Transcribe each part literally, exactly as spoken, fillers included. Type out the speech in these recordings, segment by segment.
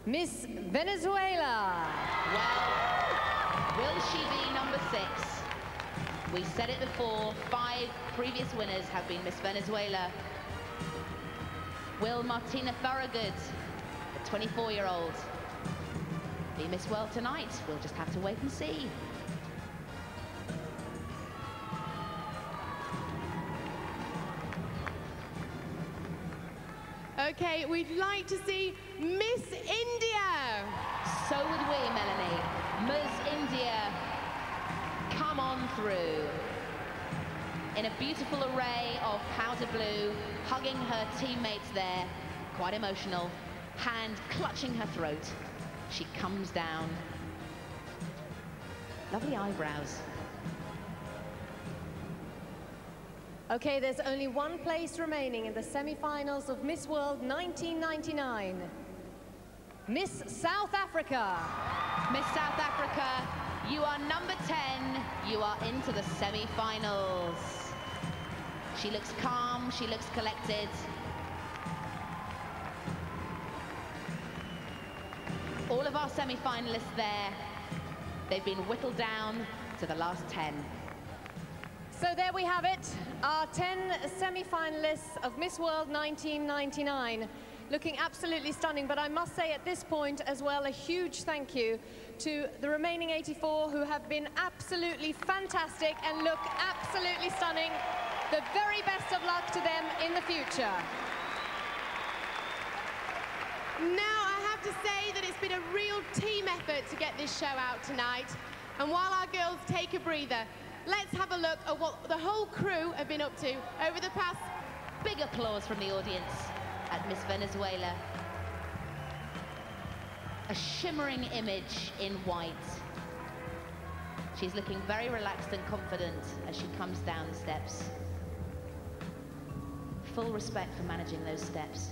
Miss Venezuela. Well, will she be number six? We said it before, five previous winners have been Miss Venezuela. Will Martina Thorogood, the twenty-four-year-old, be Miss World tonight? We'll just have to wait and see. Okay, we'd like to see Miss India. So would we, Melanie. Miss India, come on through. In a beautiful array of powder blue, hugging her teammates there, quite emotional, hand clutching her throat. She comes down. Lovely eyebrows. Okay, there's only one place remaining in the semi-finals of Miss World nineteen ninety-nine. Miss South Africa. Miss South Africa, you are number ten. You are into the semi-finals. She looks calm, she looks collected. All of our semi-finalists there, they've been whittled down to the last ten. So there we have it, our ten semi-finalists of Miss World nineteen ninety-nine. Looking absolutely stunning, but I must say at this point as well, a huge thank you to the remaining eighty-four who have been absolutely fantastic and look absolutely stunning. The very best of luck to them in the future. Now, I have to say that it's been a real team effort to get this show out tonight. And while our girls take a breather, let's have a look at what the whole crew have been up to over the past... Big applause from the audience at Miss Venezuela. A shimmering image in white. She's looking very relaxed and confident as she comes down the steps. Full respect for managing those steps.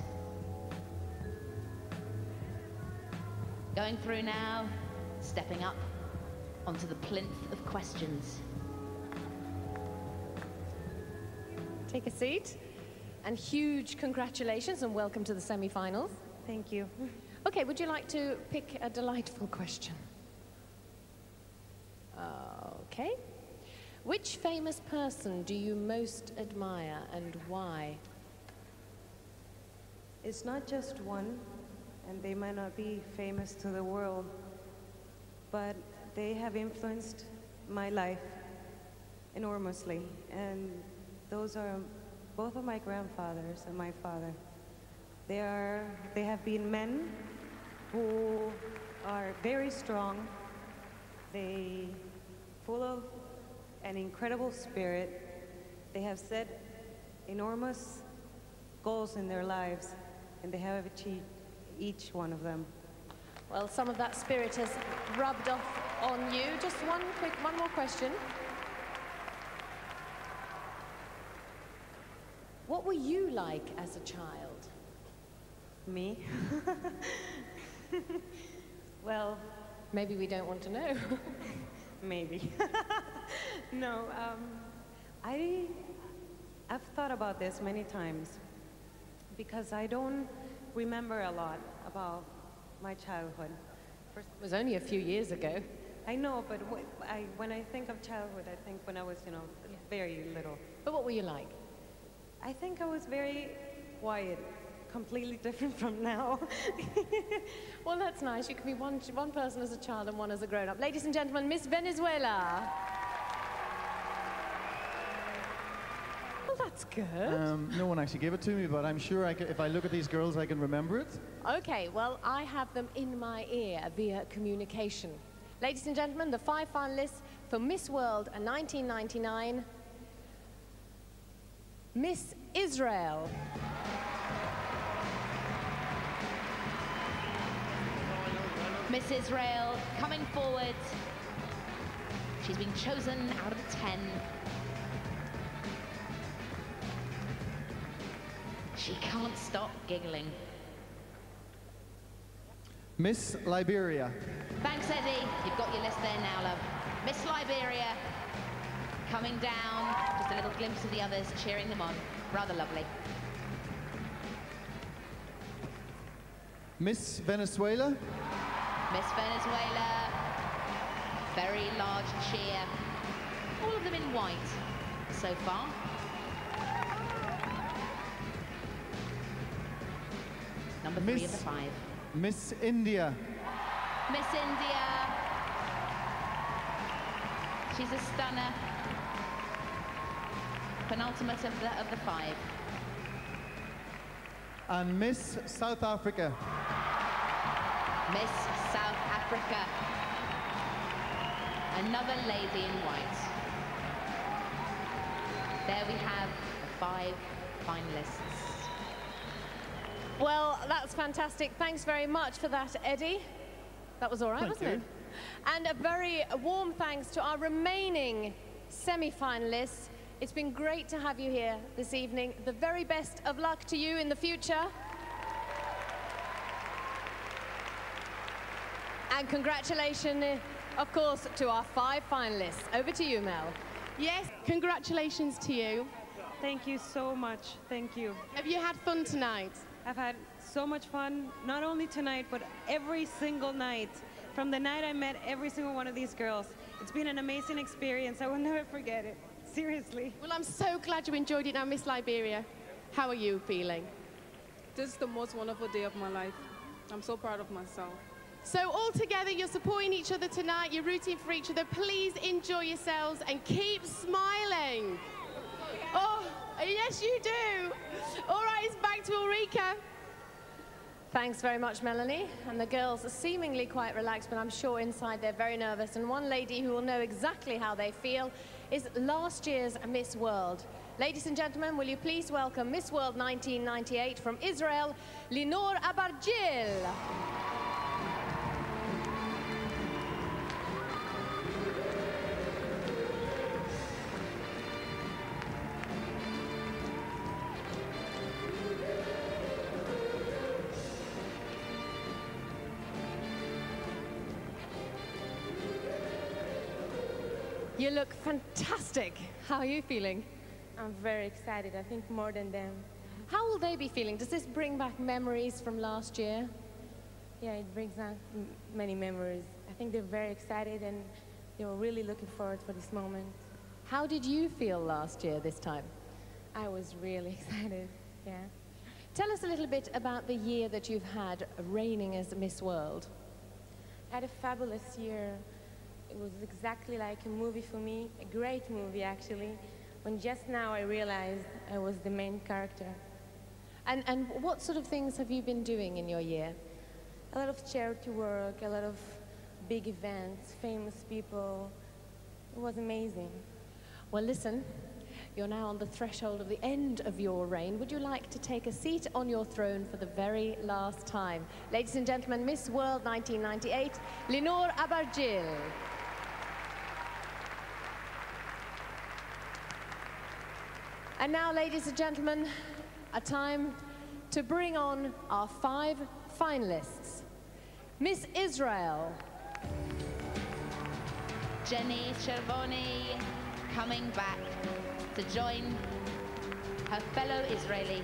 Going through now, stepping up onto the plinth of questions. Take a seat, and huge congratulations and welcome to the semi-finals. Thank you. Okay, would you like to pick a delightful question? Okay. Which famous person do you most admire and why? It's not just one, and they might not be famous to the world, but they have influenced my life enormously. And those are both of my grandfathers and my father. They are, they have been men who are very strong. They full of an incredible spirit. They have set enormous goals in their lives, and they have achieved each one of them. Well, some of that spirit has rubbed off on you. Just one quick, one more question. What were you like as a child? Me? Well... Maybe we don't want to know. Maybe. No, um, I, I've thought about this many times because I don't remember a lot about my childhood. First, it was only a few years ago. I know, but wh I, when I think of childhood, I think when I was, you know, very little. But what were you like? I think I was very quiet, completely different from now. Well, that's nice. You can be one, one person as a child and one as a grown-up. Ladies and gentlemen, Miss Venezuela. Well, that's good. Um, no one actually gave it to me, but I'm sure I can, if I look at these girls, I can remember it. Okay, well, I have them in my ear via communication. Ladies and gentlemen, the five finalists for Miss World nineteen ninety-nine. Miss Israel. Miss Israel coming forward. She's been chosen out of the ten. She can't stop giggling. Miss Liberia. Thanks, Eddie. You've got your list there now, love. Miss Liberia coming down. Just a little glimpse of the others cheering them on. Rather lovely. Miss Venezuela. Miss Venezuela. Very large cheer. All of them in white so far. Number three Miss, of the five. Miss India. Miss India. She's a stunner. Penultimate of the, of the five. And Miss South Africa. Miss South Africa. Another lady in white. There we have the five finalists. Well, that's fantastic. Thanks very much for that, Eddie. That was all right, Thank wasn't you. it? And a very warm thanks to our remaining semi-finalists. It's been great to have you here this evening. The very best of luck to you in the future. And congratulations, of course, to our five finalists. Over to you, Mel. Yes, congratulations to you. Thank you so much. Thank you. Have you had fun tonight? I've had so much fun, not only tonight, but every single night. From the night I met every single one of these girls. It's been an amazing experience. I will never forget it. Seriously. Well, I'm so glad you enjoyed it now, Miss Liberia. How are you feeling? This is the most wonderful day of my life. I'm so proud of myself. So all together, you're supporting each other tonight, you're rooting for each other. Please enjoy yourselves and keep smiling. Oh, yes, you do. All right, it's back to Ulrika. Thanks very much, Melanie. And the girls are seemingly quite relaxed, but I'm sure inside they're very nervous. And one lady who will know exactly how they feel is last year's Miss World. Ladies and gentlemen, will you please welcome Miss World nineteen ninety-eight from Israel, Linor Abargil. You look fantastic. How are you feeling? I'm very excited. I think more than them. How will they be feeling? Does this bring back memories from last year? Yeah, it brings back m- many memories. I think they're very excited and they were really looking forward for this moment. How did you feel last year this time? I was really excited, yeah. Tell us a little bit about the year that you've had reigning as Miss World. I had a fabulous year. It was exactly like a movie for me, a great movie actually, when just now I realized I was the main character. And, and what sort of things have you been doing in your year? A lot of charity work, a lot of big events, famous people. It was amazing. Well, listen, you're now on the threshold of the end of your reign. Would you like to take a seat on your throne for the very last time? Ladies and gentlemen, Miss World nineteen ninety-eight, Linor Abargil. And now, ladies and gentlemen, a time to bring on our five finalists. Miss Israel. Jenny Chervoni coming back to join her fellow Israeli.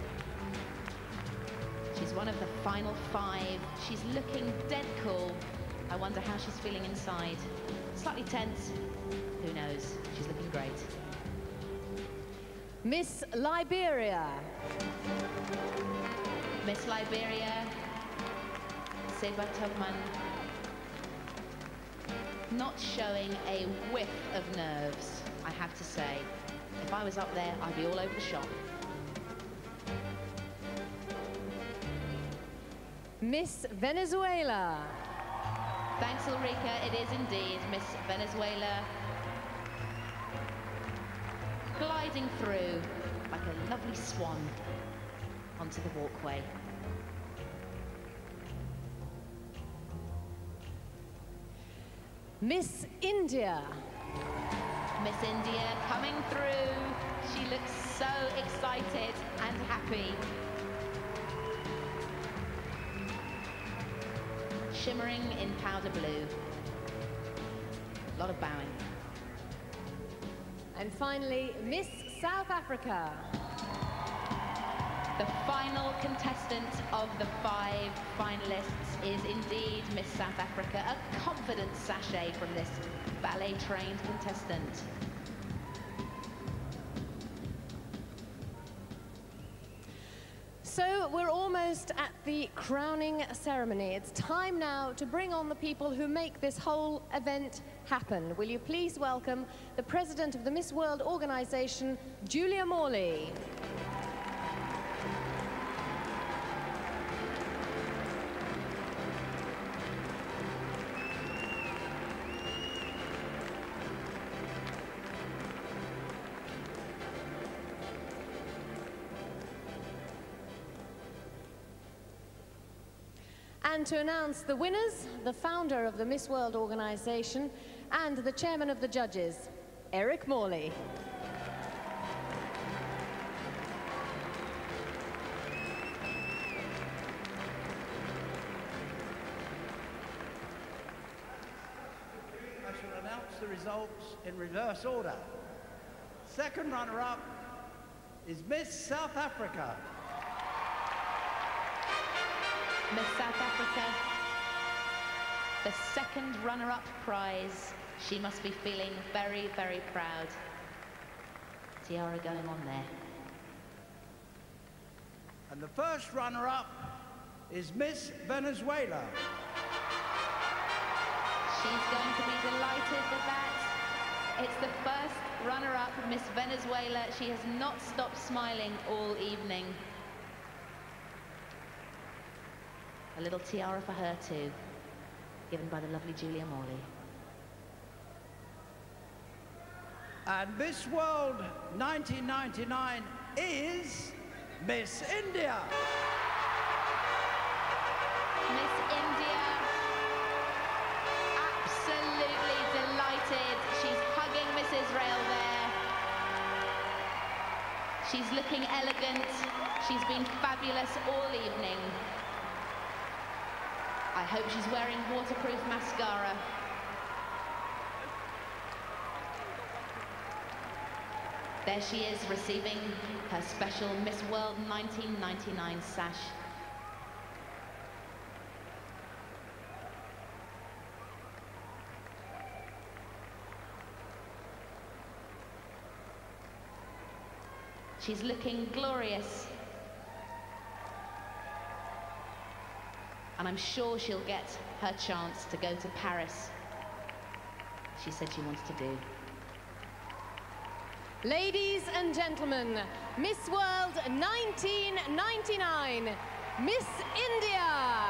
She's one of the final five. She's looking dead cool. I wonder how she's feeling inside. Slightly tense. Who knows? She's looking great. Miss Liberia. Miss Liberia, Seba Tubman, not showing a whiff of nerves, I have to say. If I was up there, I'd be all over the shop. Miss Venezuela. Thanks, Ulrika. It is indeed Miss Venezuela. Gliding through like a lovely swan onto the walkway. Miss India. Miss India coming through. She looks so excited and happy. Shimmering in powder blue. A lot of bowing. And finally, Miss South Africa. The final contestant of the five finalists. is indeed Miss South Africa, a confident sachet from this ballet-trained contestant. So we're almost at the crowning ceremony. It's time now to bring on the people who make this whole event happen. Will you please welcome the president of the Miss World organization, Julia Morley. And to announce the winners, the founder of the Miss World organization and the chairman of the judges, Eric Morley. I shall announce the results in reverse order. Second runner-up is Miss South Africa. Miss South Africa, the second runner-up prize. She must be feeling very, very proud. Tiara going on there. And the first runner-up is Miss Venezuela. She's going to be delighted with that. It's the first runner-up, Miss Venezuela. She has not stopped smiling all evening. A little tiara for her too, given by the lovely Julia Morley. And Miss World nineteen ninety-nine is Miss India. Miss India, absolutely delighted. She's hugging Miss Israel there. She's looking elegant. She's been fabulous all evening. I hope she's wearing waterproof mascara. There she is, receiving her special Miss World nineteen ninety-nine sash. She's looking glorious. And I'm sure she'll get her chance to go to Paris. She said she wants to do. Ladies and gentlemen, Miss World nineteen ninety-nine, Miss India.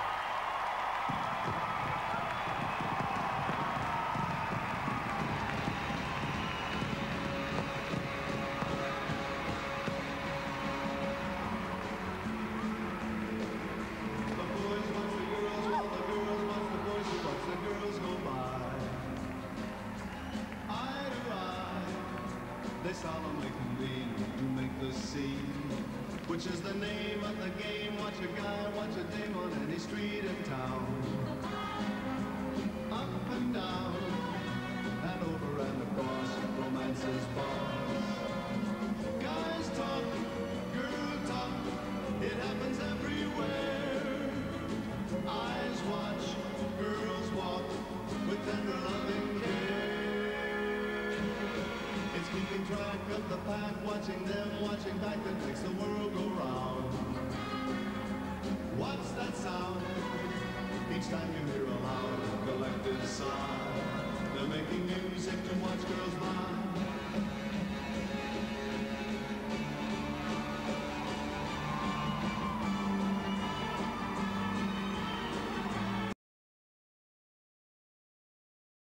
They solemnly convene to make the scene, which is the name of the game. Watch a guy, watch a dame on any street in town. Up and down, and over and across, romance's bars. Guys talk, girls talk, it happens everywhere. Eyes watch, girls walk, with tender loving care. It's keeping track of the pack, watching them, watching back, that makes the world go round. What's that sound? Each time you hear